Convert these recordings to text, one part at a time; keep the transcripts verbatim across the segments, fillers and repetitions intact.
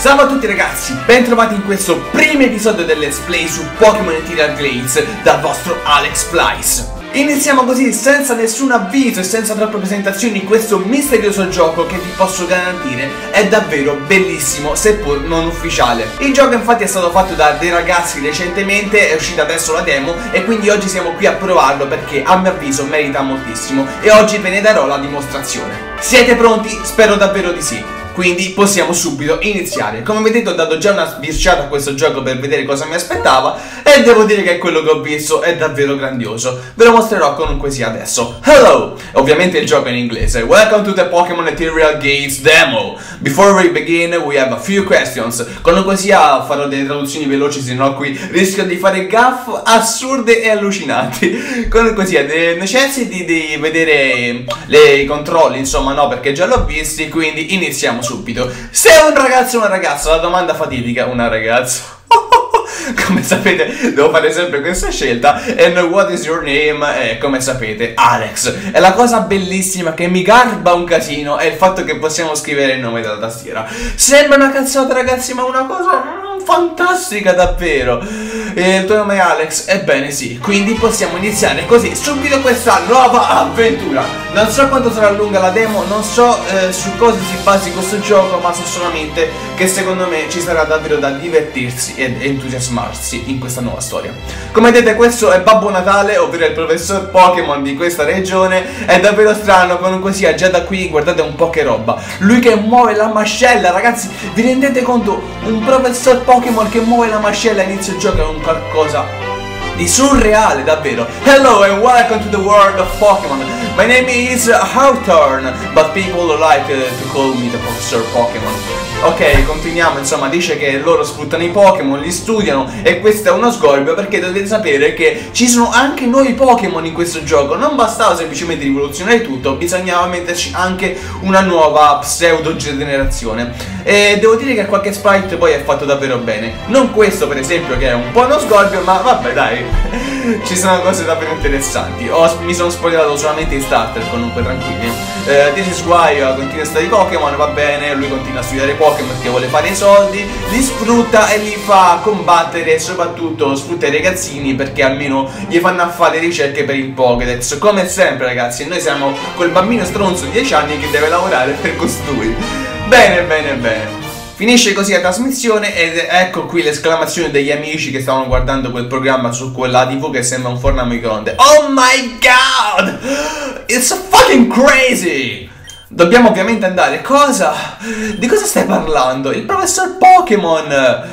Salve a tutti ragazzi, bentrovati in questo primo episodio del Let's Play su Pokémon Ethereal Glades dal vostro Alex Flies. Iniziamo così senza nessun avviso e senza troppe presentazioni questo misterioso gioco che vi posso garantire è davvero bellissimo seppur non ufficiale. Il gioco infatti è stato fatto da dei ragazzi recentemente, è uscita adesso la demo e quindi oggi siamo qui a provarlo perché a mio avviso merita moltissimo e oggi ve ne darò la dimostrazione. Siete pronti? Spero davvero di sì. Quindi possiamo subito iniziare. Come vedete ho dato già una sbirciata a questo gioco per vedere cosa mi aspettava e devo dire che quello che ho visto è davvero grandioso. Ve lo mostrerò comunque sia adesso. Hello! Ovviamente il gioco è in inglese. Welcome to the Pokémon Ethereal Glades demo. Before we begin we have a few questions. Comunque sia farò delle traduzioni veloci, se no qui rischio di fare gaff assurde e allucinanti. Comunque sia necessiti di vedere le, i controlli, insomma no, perché già l'ho visti, quindi iniziamo subito. Se è un ragazzo o una ragazza, la domanda fatidica, una ragazza. Come sapete devo fare sempre questa scelta. And what is your name? E come sapete Alex. E la cosa bellissima che mi garba un casino è il fatto che possiamo scrivere il nome dalla tastiera. Sembra una cazzata ragazzi, ma una cosa mm, fantastica davvero. E il tuo nome è Alex? Ebbene sì. Quindi possiamo iniziare così subito questa nuova avventura. Non so quanto sarà lunga la demo, non so eh, su cosa si basi questo gioco, ma so solamente che secondo me ci sarà davvero da divertirsi ed entusiasmarsi in questa nuova storia. Come vedete questo è Babbo Natale, ovvero il professor Pokémon di questa regione. È davvero strano, comunque sia, già da qui guardate un po' che roba. Lui che muove la mascella, ragazzi, vi rendete conto? Un professor Pokémon che muove la mascella a inizio gioco è un qualcosa di surreale, davvero. Hello and welcome to the world of Pokémon. My name is Hawthorne, but people like uh, to call me the Professor Pokémon. Ok, continuiamo, insomma, dice che loro sfruttano i Pokémon, li studiano e questo è uno sgorbio perché dovete sapere che ci sono anche nuovi Pokémon in questo gioco. Non bastava semplicemente rivoluzionare tutto, bisognava metterci anche una nuova pseudo generazione. E devo dire che qualche sprite poi è fatto davvero bene. Non questo per esempio che è un po' uno sgorbio, ma vabbè dai, ci sono cose davvero interessanti. Ho, mi sono spoilerato solamente in starter, comunque tranquilli. uh, This is why uh, continua a studiare Pokémon, va bene, lui continua a studiare Pokémon perché vuole fare i soldi, li sfrutta e li fa combattere e soprattutto sfrutta i ragazzini perché almeno gli fanno a fare ricerche per il Pokédex. Come sempre ragazzi, noi siamo quel bambino stronzo di dieci anni che deve lavorare per costui. Bene, bene, bene. Finisce così la trasmissione ed ecco qui l'esclamazione degli amici che stavano guardando quel programma su quella tivù che sembra un forno a microonde. Oh my god! It's fucking crazy! Dobbiamo ovviamente andare. Cosa? Di cosa stai parlando? Il professor Pokémon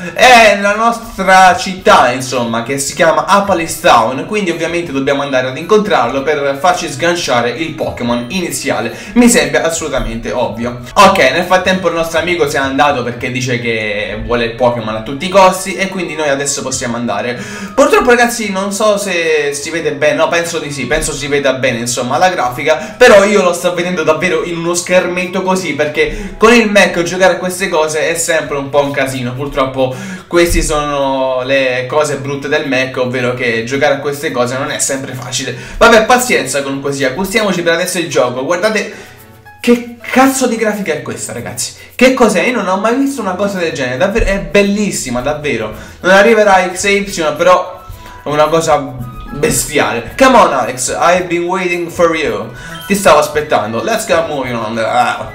è nella nostra città, insomma, che si chiama Apalis Town. Quindi ovviamente dobbiamo andare ad incontrarlo per farci sganciare il Pokémon iniziale. Mi sembra assolutamente ovvio. Ok, nel frattempo il nostro amico se n'è andato perché dice che vuole il Pokémon a tutti i costi e quindi noi adesso possiamo andare. Purtroppo ragazzi non so se si vede bene. No, penso di sì, penso si veda bene insomma la grafica. Però io lo sto vedendo davvero in uno schermetto così perché con il Mac giocare a queste cose è sempre un po' un casino. Purtroppo queste sono le cose brutte del Mac, ovvero che giocare a queste cose non è sempre facile. Vabbè, pazienza comunque sia, gustiamoci per adesso il gioco. Guardate che cazzo di grafica è questa ragazzi. Che cos'è? Io non ho mai visto una cosa del genere, davvero è bellissima, davvero. Non arriverà X Y, però è una cosa bestiale. Come on Alex, I've been waiting for you. Ti stavo aspettando. Let's get moving on. Ah.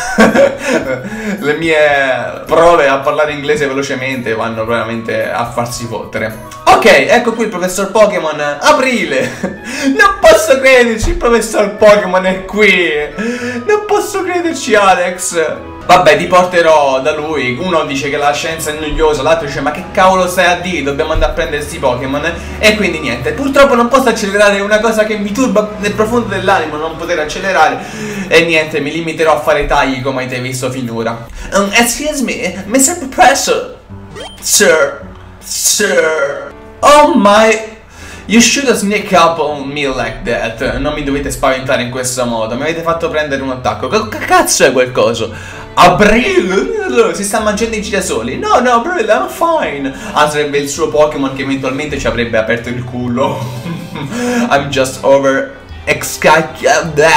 Le mie prove a parlare inglese velocemente vanno veramente a farsi fottere. Ok, ecco qui il professor Pokémon. Aprile. Non posso crederci, il professor Pokémon è qui. Non posso crederci Alex. Vabbè, ti porterò da lui. Uno dice che la scienza è noiosa, l'altro dice ma che cavolo stai a dire, dobbiamo andare a prendere sti Pokémon. E quindi niente, purtroppo non posso accelerare, una cosa che mi turba nel profondo dell'animo non poter accelerare. E niente, mi limiterò a fare tagli come avete visto finora. um, Excuse me, mister Professor. Sir. Sir. Oh my... You should sneak up on me like that. Non mi dovete spaventare in questo modo. Mi avete fatto prendere un attacco. Che cazzo è quel coso? April si sta mangiando i girasoli. No, no, April, I'm fine. Ah, sarebbe il suo Pokémon che eventualmente ci avrebbe aperto il culo. I'm just over excited.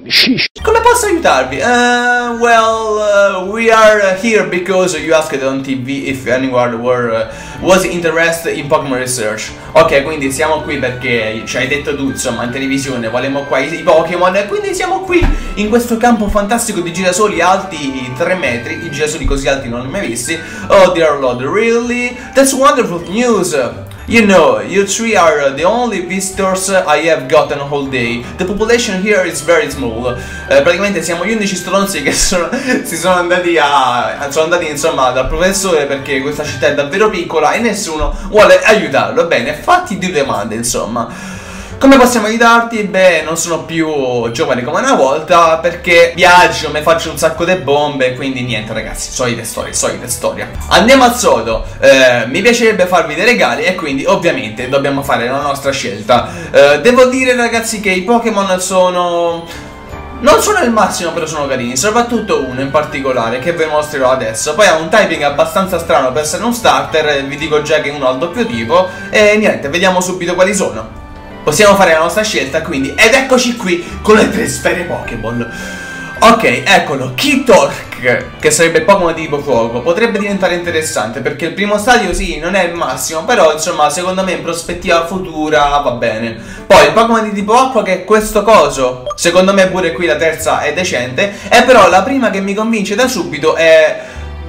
Come posso aiutarvi? Uh, well, uh, we are here because you asked on T V if anyone were, uh, was interested in Pokémon research. Ok, quindi siamo qui perché ci hai detto tu, insomma, in televisione, volevamo qua i, i Pokémon, e quindi siamo qui in questo campo fantastico di girasoli alti tre metri. I girasoli così alti non li ho mai visti. Oh dear lord, really? That's wonderful news! You know, you three are the only visitors I have gotten all day. The population here is very small. Eh, praticamente siamo gli unici stronzi che sono, si sono andati a sono andati insomma dal professore perché questa città è davvero piccola e nessuno vuole aiutarlo. Bene, fatti due domande, insomma. Come possiamo aiutarti? Beh, non sono più giovane come una volta perché viaggio, mi faccio un sacco di bombe, quindi niente ragazzi, solite storie, solite storie. Andiamo al sodo, eh, mi piacerebbe farvi dei regali e quindi ovviamente dobbiamo fare la nostra scelta. Eh, devo dire ragazzi che i Pokémon sono... non sono il massimo, però sono carini, soprattutto uno in particolare che vi mostrerò adesso. Poi ha un typing abbastanza strano per essere un starter, vi dico già che uno ha il doppio tipo e niente, vediamo subito quali sono. Possiamo fare la nostra scelta quindi. Ed eccoci qui con le tre sfere Pokémon. Ok, eccolo, Kitork, che sarebbe Pokémon di tipo fuoco. Potrebbe diventare interessante perché il primo stadio sì, non è il massimo, però insomma secondo me in prospettiva futura va bene. Poi il Pokémon di tipo acqua che è questo coso. Secondo me pure qui la terza è decente. E però la prima che mi convince da subito è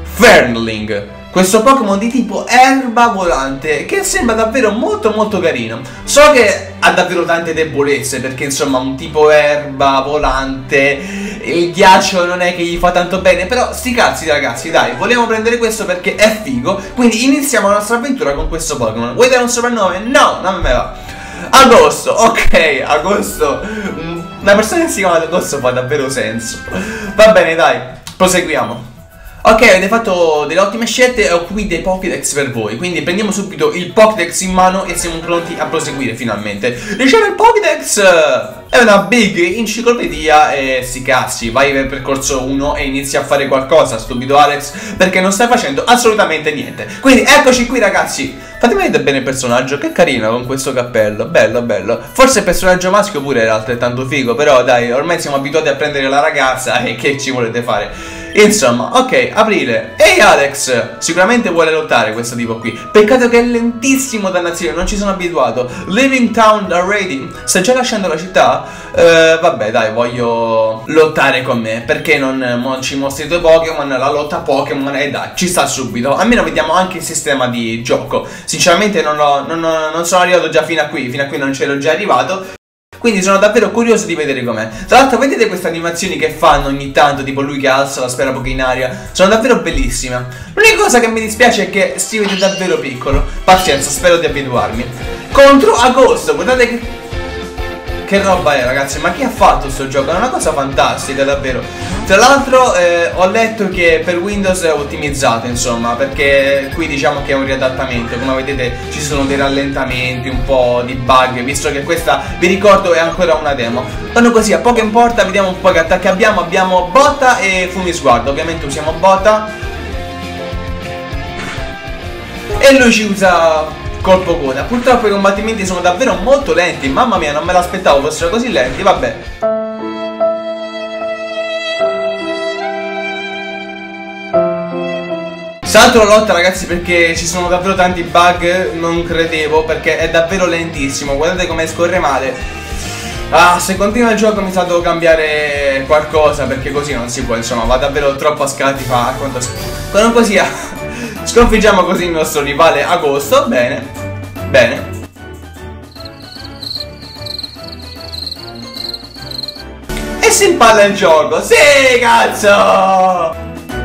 Fernling. Questo Pokémon di tipo erba volante che sembra davvero molto molto carino. So che ha davvero tante debolezze perché insomma un tipo erba volante, il ghiaccio non è che gli fa tanto bene, però sti cazzi ragazzi, dai, vogliamo prendere questo perché è figo. Quindi iniziamo la nostra avventura con questo Pokémon. Vuoi dare un soprannome? No, non me va. Agosto, ok, Agosto. Una persona che si chiama Agosto fa davvero senso. Va bene, dai, proseguiamo. Ok, avete fatto delle ottime scelte e ho qui dei Pokédex per voi. Quindi prendiamo subito il Pokédex in mano e siamo pronti a proseguire finalmente. Riceve il Pokédex, è una big enciclopedia e sti cazzi, vai per percorso uno e inizi a fare qualcosa, stupido Alex, perché non stai facendo assolutamente niente. Quindi eccoci qui ragazzi. Fatemi vedere bene il personaggio, che carino con questo cappello, bello bello. Forse il personaggio maschio pure era altrettanto figo, però dai, ormai siamo abituati a prendere la ragazza e che ci volete fare? Insomma, ok, aprile. Ehi Alex, sicuramente vuole lottare questo tipo qui. Peccato che è lentissimo, dannazione, non ci sono abituato. Leaving town already. Stai già lasciando la città? Uh, vabbè dai, voglio lottare con me. Perché non mo ci mostri i tuoi Pokémon, la lotta Pokémon e dai, ci sta subito. Almeno vediamo anche il sistema di gioco. Sinceramente non, ho, non, ho, non sono arrivato già fino a qui, fino a qui non c'ero già arrivato. Quindi sono davvero curioso di vedere com'è. Tra l'altro vedete queste animazioni che fanno ogni tanto, tipo lui che alza la sfera Poké in aria. Sono davvero bellissime. L'unica cosa che mi dispiace è che si vede davvero piccolo. Pazienza, spero di abituarmi. Contro Agosto, guardate che... che roba è ragazzi, ma chi ha fatto sto gioco? È una cosa fantastica davvero. Tra l'altro eh, ho letto che per Windows è ottimizzato insomma, perché qui diciamo che è un riadattamento. Come vedete ci sono dei rallentamenti, un po' di bug, visto che questa, vi ricordo, è ancora una demo. Vanno così, a poco importa, vediamo un po' che attacchi abbiamo. Abbiamo botta e fumisguardo, ovviamente usiamo botta. E lui ci usa... colpo coda. Purtroppo i combattimenti sono davvero molto lenti. Mamma mia, non me l'aspettavo fossero così lenti. Vabbè. Salto la lotta ragazzi perché ci sono davvero tanti bug. Non credevo, perché è davvero lentissimo. Guardate come scorre male. Ah, se continua il gioco mi sa devo cambiare qualcosa, perché così non si può, insomma, va davvero troppo a scatti. Fa quanto... Comunque sia, sconfiggiamo così il nostro rivale Agosto. Bene, bene. E si impalla il gioco. Sì, cazzo!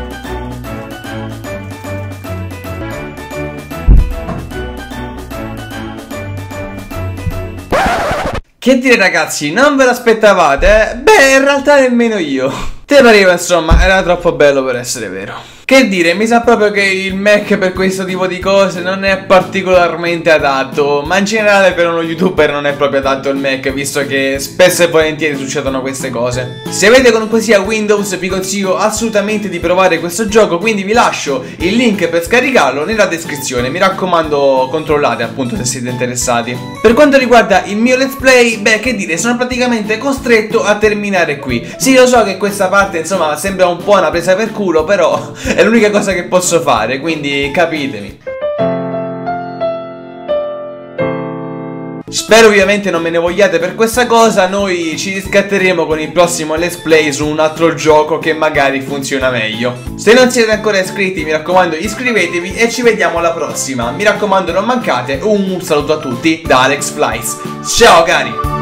Che dire ragazzi, non ve l'aspettavate? Eh? Beh, in realtà nemmeno io. Te pareva insomma, era troppo bello per essere vero. Che dire, mi sa proprio che il Mac per questo tipo di cose non è particolarmente adatto, ma in generale per uno youtuber non è proprio adatto il Mac, visto che spesso e volentieri succedono queste cose. Se avete comunque sia Windows vi consiglio assolutamente di provare questo gioco, quindi vi lascio il link per scaricarlo nella descrizione, mi raccomando controllate appunto se siete interessati. Per quanto riguarda il mio let's play, beh che dire, sono praticamente costretto a terminare qui. Sì, lo so che questa parte insomma sembra un po' una presa per culo, però è l'unica cosa che posso fare, quindi capitemi. Spero ovviamente non me ne vogliate per questa cosa, noi ci riscatteremo con il prossimo let's play su un altro gioco che magari funziona meglio. Se non siete ancora iscritti mi raccomando iscrivetevi e ci vediamo alla prossima. Mi raccomando non mancate, un saluto a tutti da Alex Flies. Ciao cari!